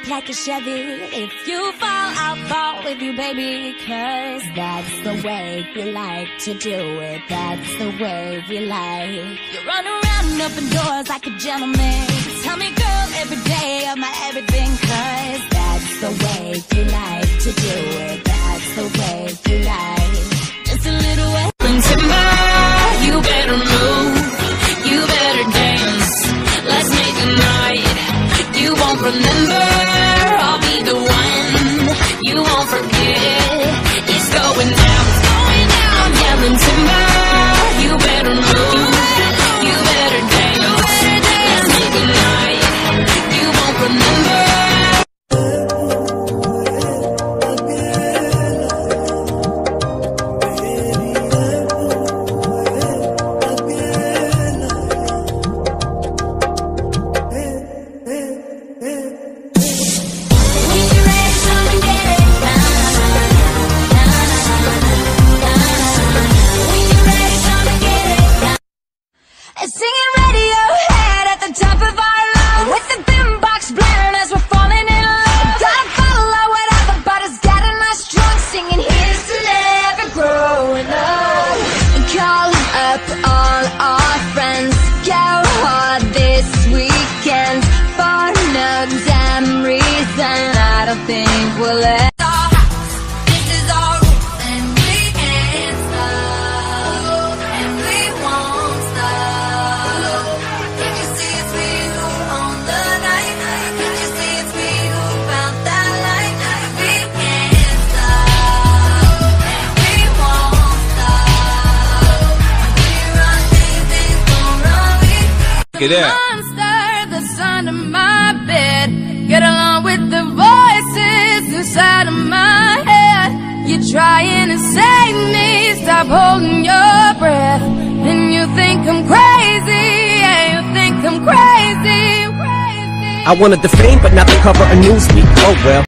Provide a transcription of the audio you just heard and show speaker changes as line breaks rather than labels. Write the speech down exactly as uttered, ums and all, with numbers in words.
up like a Chevy. If you fall, I'll fall with you, baby, 'cause that's the way we like to do it. That's the way we like. You run around up indoors like a gentleman. Tell me, girl, every day of my everything, 'cause that's the way you like to do it. That's the way you like. Just a little way.
Timber, you better move, you better dance. Let's make a night you won't remember. I'll be the one you won't forget. It's going down, it's going down. I'm yelling timber, you better move, you better dance. Let's make a night you won't remember.
Singing Radiohead at the top of our lungs, with the boombox blaring as we're falling in love. Gotta follow whatever, but it's getting us drunk, singing here's to never growing up. Calling up all our friends, go hard this weekend for no damn reason. I don't think we'll ever.
Monster that's under my bed, get along with the voices inside of my head. You're trying to save me, stop holding your breath. And you think I'm crazy, yeah, you think I'm crazy, crazy.
I wanted the fame, but not the cover of Newsweek. Oh well.